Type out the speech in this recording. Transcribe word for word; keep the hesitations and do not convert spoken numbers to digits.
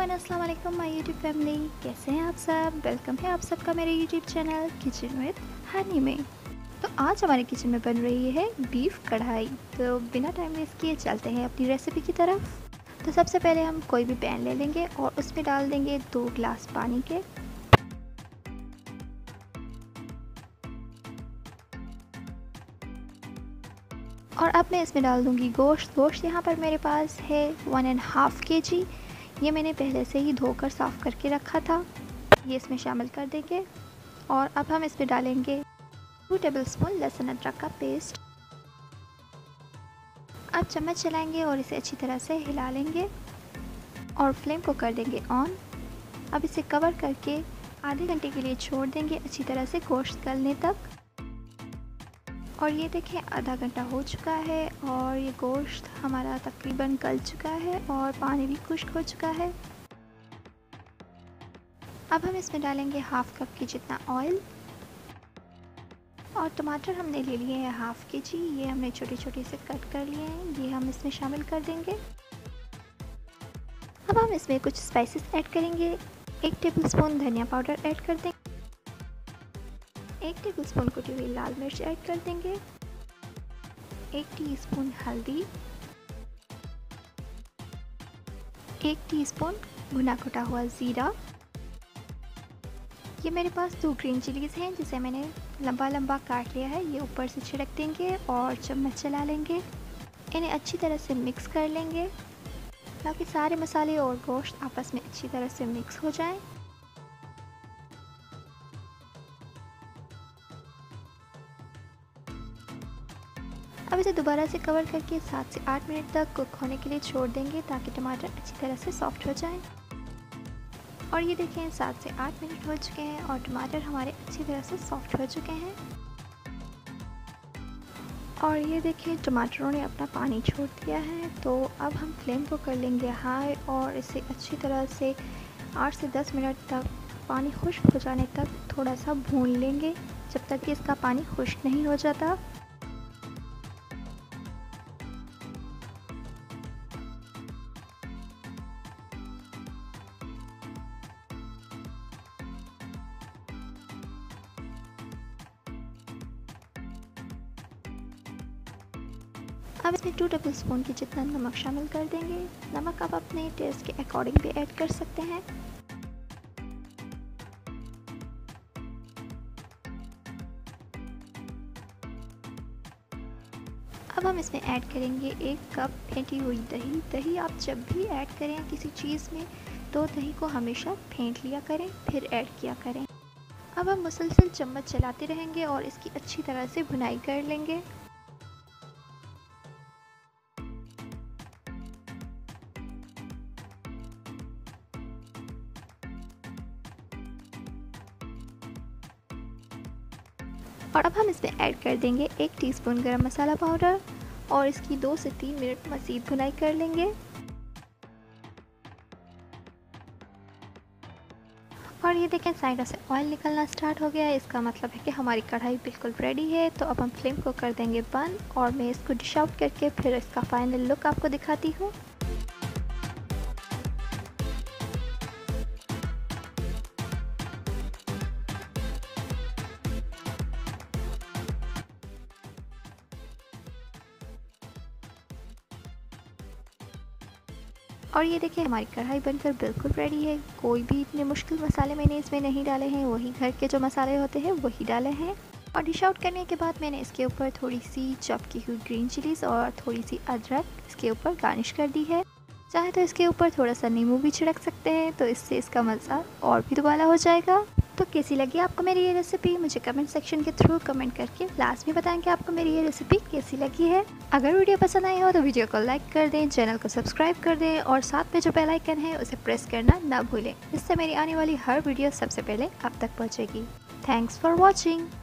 Everyone, अस्सलाम वालेकुम my YouTube family. कैसे हैं आप सब? वेलकम है आप सबका मेरे YouTube channel kitchen with Honey में। तो आज हमारे किचन में बन रही है बीफ कढ़ाई। तो बिना टाइम वेस्ट किए चलते हैं अपनी रेसिपी की तरफ। तो सबसे पहले हम कोई भी पैन ले लेंगे और उसमें डाल देंगे दो गिलास पानी के। और अब मैं इसमें डाल दूंगी गोश्त। गोश्त यहाँ पर मेरे पास है वन एंड हाफ़ के जी। ये मैंने पहले से ही धोकर साफ़ करके रखा था। ये इसमें शामिल कर देंगे और अब हम इसमें डालेंगे टू टेबलस्पून लहसुन अदरक का पेस्ट। अब चम्मच चलाएंगे और इसे अच्छी तरह से हिला लेंगे और फ्लेम को कर देंगे ऑन। अब इसे कवर करके आधे घंटे के लिए छोड़ देंगे अच्छी तरह से गोश्त गलने तक। और ये देखें आधा घंटा हो चुका है और ये गोश्त हमारा तकरीबन गल चुका है और पानी भी खुश्क हो चुका है। अब हम इसमें डालेंगे हाफ कप के जितना ऑयल। और टमाटर हमने ले लिए हैं हाफ के जी। ये हमने छोटे छोटे से कट कर लिए हैं, ये हम इसमें शामिल कर देंगे। अब हम इसमें कुछ स्पाइसेस ऐड करेंगे। एक टेबलस्पून धनिया पाउडर ऐड कर देंगे। एक टेबलस्पून कुटी हुई लाल मिर्च ऐड कर देंगे। एक टीस्पून हल्दी, एक टीस्पून भुना कुटा हुआ ज़ीरा। ये मेरे पास दो ग्रीन चिलीज़ हैं जिसे मैंने लंबा लंबा काट लिया है। ये ऊपर से छिड़क देंगे और चम्मच चला लेंगे। इन्हें अच्छी तरह से मिक्स कर लेंगे ताकि सारे मसाले और गोश्त आपस में अच्छी तरह से मिक्स हो जाएं। अब इसे दोबारा से कवर करके सात से आठ मिनट तक कुक होने के लिए छोड़ देंगे ताकि टमाटर अच्छी तरह से सॉफ्ट हो जाएं। और ये देखें सात से आठ मिनट हो चुके हैं और टमाटर हमारे अच्छी तरह से सॉफ्ट हो चुके हैं। और ये देखें टमाटरों ने अपना पानी छोड़ दिया है। तो अब हम फ्लेम को कर लेंगे हाई और इसे अच्छी तरह से आठ से दस मिनट तक पानी खुश्क हो जाने तक थोड़ा सा भून लेंगे जब तक कि इसका पानी खुश्क नहीं हो जाता। अब इसमें टू टेबल स्पून की जितना नमक शामिल कर देंगे। नमक आप अपने टेस्ट के अकॉर्डिंग भी ऐड कर सकते हैं। अब हम इसमें ऐड करेंगे एक कप फेंटी हुई दही। दही आप जब भी ऐड करें किसी चीज़ में तो दही को हमेशा फेंट लिया करें फिर ऐड किया करें। अब हम मुसलसल चम्मच चलाते रहेंगे और इसकी अच्छी तरह से भुनाई कर लेंगे। और अब हम इसमें ऐड कर देंगे एक टीस्पून गरम मसाला पाउडर और इसकी दो से तीन मिनट मज़ीद भुनाई कर लेंगे। और ये देखें साइडों से ऑयल निकलना स्टार्ट हो गया है। इसका मतलब है कि हमारी कढ़ाई बिल्कुल रेडी है। तो अब हम फ्लेम को कर देंगे बंद और मैं इसको डिश आउट करके फिर इसका फाइनल लुक आपको दिखाती हूँ। और ये देखिए हमारी कढ़ाई बनकर बिल्कुल रेडी है। कोई भी इतने मुश्किल मसाले मैंने इसमें नहीं डाले हैं, वही घर के जो मसाले होते हैं वही डाले हैं। और डिश आउट करने के बाद मैंने इसके ऊपर थोड़ी सी चॉप की हुई ग्रीन चिलीज़ और थोड़ी सी अदरक इसके ऊपर गार्निश कर दी है। चाहे तो इसके ऊपर थोड़ा सा नींबू भी छिड़क सकते हैं, तो इससे इसका मज़ा और भी दुबाला हो जाएगा। तो कैसी लगी आपको मेरी ये रेसिपी? मुझे कमेंट सेक्शन के थ्रू कमेंट करके लास्ट में बताएं कि आपको मेरी ये रेसिपी कैसी लगी है। अगर वीडियो पसंद आई हो तो वीडियो को लाइक कर दें, चैनल को सब्सक्राइब कर दें और साथ में जो बेल आइकन है उसे प्रेस करना ना भूलें। इससे मेरी आने वाली हर वीडियो सबसे पहले आप तक पहुँचेगी। Thanks for watching.